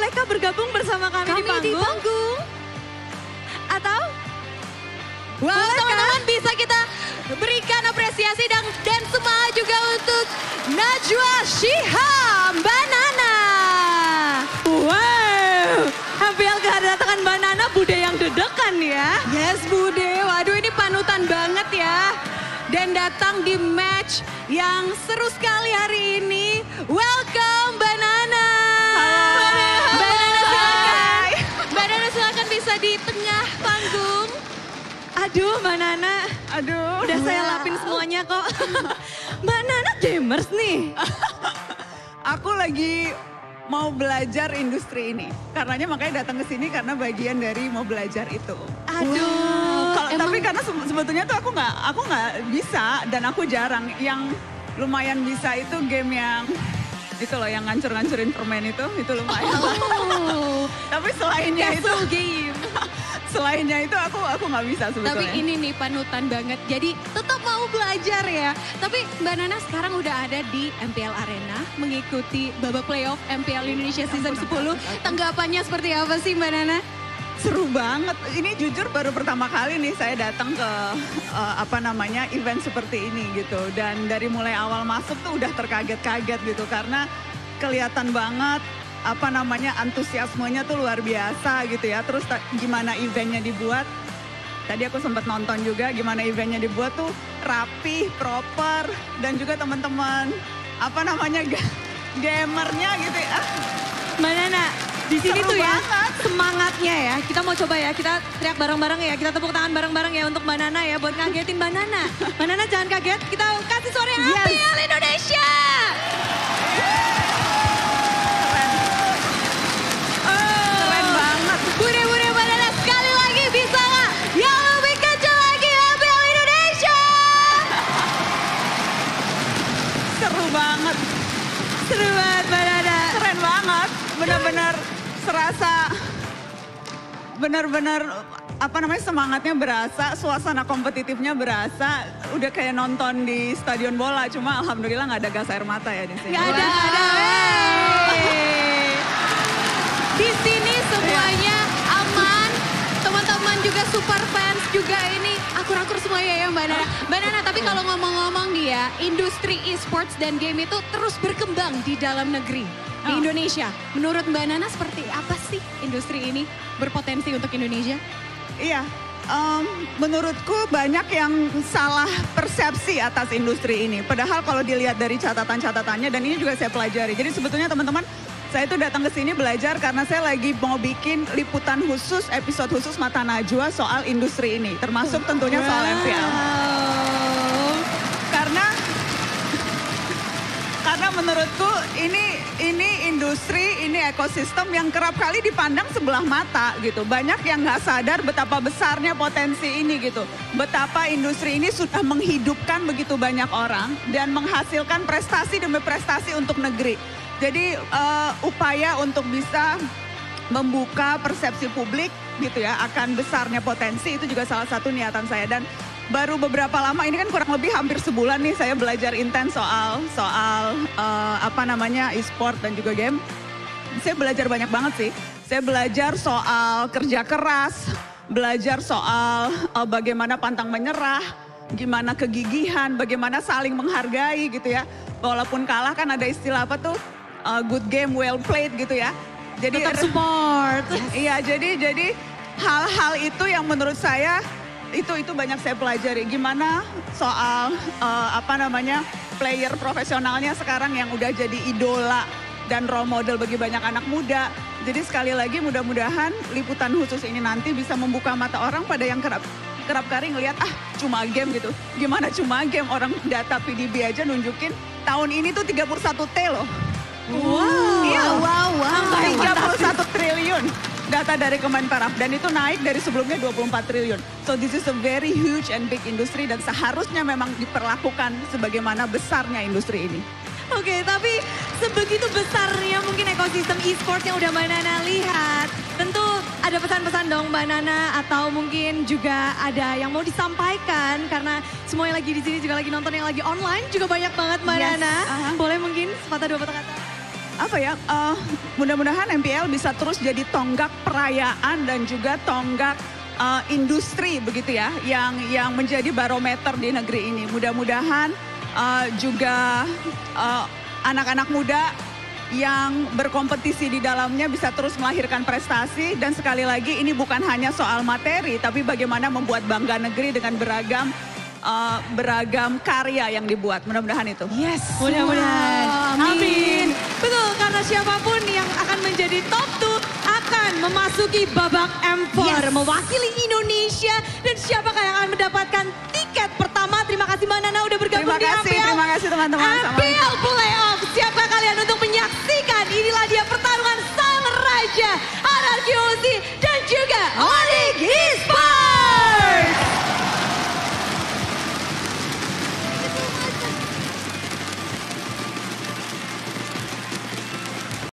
mereka bergabung bersama kami di panggung? Atau? Wah, teman-teman bisa kita berikan apresiasi dan semangat juga untuk Najwa Shihab, Mbak Nana. Wow, MPL kedatangan Mbak Nana, Bude yang dedekan ya. Yes Bude, waduh ini panutan banget ya. Dan datang di match yang seru sekali hari ini. Welcome Mbak Nana. Halo. Mbak Nana silakan. Mbak Nana silakan bisa di tengah panggung. Aduh Mbak Nana, udah saya lapin semuanya kok. Mbak Nana gamers nih. Aku lagi mau belajar industri ini. Karenanya makanya datang ke sini karena bagian dari mau belajar itu. Aduh. Tapi karena sebetulnya tuh aku nggak bisa dan aku jarang. Yang lumayan bisa itu game yang itu loh yang ngancur-ngancurin permen itu lumayan. Oh. Tapi selainnya itu game. Selainnya itu aku nggak bisa sebetulnya. Tapi ini nih panutan banget. Jadi tetap mau belajar ya. Tapi Mbak Nana sekarang udah ada di MPL Arena mengikuti babak playoff MPL Indonesia Season 10. Tanggapannya seperti apa sih Mbak Nana? Seru banget. Ini jujur baru pertama kali nih saya datang ke event seperti ini gitu. Dan dari mulai awal masuk tuh udah terkaget-kaget gitu karena kelihatan banget antusiasmenya tuh luar biasa gitu ya. Terus gimana eventnya dibuat. Tadi aku sempat nonton juga gimana eventnya dibuat tuh rapi, proper dan juga teman-teman gamernya gitu ya. Mbak Nana, di sini Seru tuh ya banget. semangatnya ya. Kita mau coba ya, kita teriak bareng-bareng ya. Kita tepuk tangan bareng-bareng ya untuk Mbak Nana ya buat ngagetin Mbak Nana. Mbak Nana jangan kaget, kita kasih suara yang MPL Indonesia. Keren banget. Bude-bude Mbak Nana sekali lagi bisa nggak? Yang lebih kecil lagi MPL Indonesia. Seru banget. Seru banget Mbak Nana. Keren banget. Benar-benar serasa benar-benar semangatnya berasa, suasana kompetitifnya berasa. Udah kayak nonton di stadion bola, cuma alhamdulillah nggak ada gas air mata ya di sini. Nggak ada. Di sini semuanya aman. Teman-teman juga super fans juga ini akur-akur semuanya ya Mbak Nana. Mbak Nana, tapi kalau ngomong-ngomong nih ya, industri e-sports dan game itu terus berkembang di dalam negeri. Di Indonesia, menurut Mbak Nana seperti apa sih industri ini berpotensi untuk Indonesia? Iya, menurutku banyak yang salah persepsi atas industri ini. Padahal kalau dilihat dari catatan-catatannya dan ini juga saya pelajari. Jadi sebetulnya teman-teman, saya itu datang ke sini belajar karena saya lagi mau bikin liputan khusus, episode khusus Mata Najwa soal industri ini. Termasuk tentunya soal MPL. Karena menurutku ini industri, ini ekosistem yang kerap kali dipandang sebelah mata gitu. Banyak yang nggak sadar betapa besarnya potensi ini gitu. Betapa industri ini sudah menghidupkan begitu banyak orang dan menghasilkan prestasi demi prestasi untuk negeri. Jadi upaya untuk bisa membuka persepsi publik gitu ya akan besarnya potensi itu juga salah satu niatan saya. Dan baru beberapa lama ini kan kurang lebih hampir sebulan nih saya belajar intens soal e-sport dan juga game. Saya belajar banyak banget sih. Saya belajar soal kerja keras, belajar soal bagaimana pantang menyerah, gimana kegigihan, bagaimana saling menghargai gitu ya. Walaupun kalah kan ada istilah apa tuh, good game well played gitu ya. Jadi tetap support. Iya, jadi hal-hal itu yang menurut saya itu banyak saya pelajari. Gimana soal player profesionalnya sekarang yang udah jadi idola dan role model bagi banyak anak muda. Jadi sekali lagi mudah-mudahan liputan khusus ini nanti bisa membuka mata orang pada yang kerap kali ngelihat cuma game gitu. Gimana cuma game, orang data PDB aja nunjukin tahun ini tuh 31T loh. Wow. Iya, wow. 31 triliun data dari Kemenparaf dan itu naik dari sebelumnya 24 triliun. So this is a very huge and big industry dan seharusnya memang diperlakukan sebagaimana besarnya industri ini. Oke, tapi sebegitu besarnya mungkin ekosistem e-sport yang udah Mbak Nana lihat. Tentu ada pesan-pesan dong Mbak Nana atau mungkin juga ada yang mau disampaikan karena semua yang lagi di sini juga lagi nonton yang lagi online juga banyak banget Mbak Nana. Boleh mungkin sepatah dua patah kata? mudah-mudahan MPL bisa terus jadi tonggak perayaan dan juga tonggak industri begitu ya, yang menjadi barometer di negeri ini. Mudah-mudahan juga anak-anak muda yang berkompetisi di dalamnya bisa terus melahirkan prestasi. Dan sekali lagi ini bukan hanya soal materi, tapi bagaimana membuat bangga negeri dengan beragam karya yang dibuat. Mudah-mudahan itu. Yes, mudah-mudahan. Amin. Betul, karena siapapun yang akan menjadi top 2 akan memasuki babak M4. Mewakili Indonesia. Dan siapakah yang akan mendapatkan tiket pertama? Terima kasih Mbak Nana udah bergabung di MPL. Terima kasih teman-teman. MPL Playoff. Siapkah kalian untuk menyaksikan? Inilah dia pertarungan sang raja. Anarki Ozi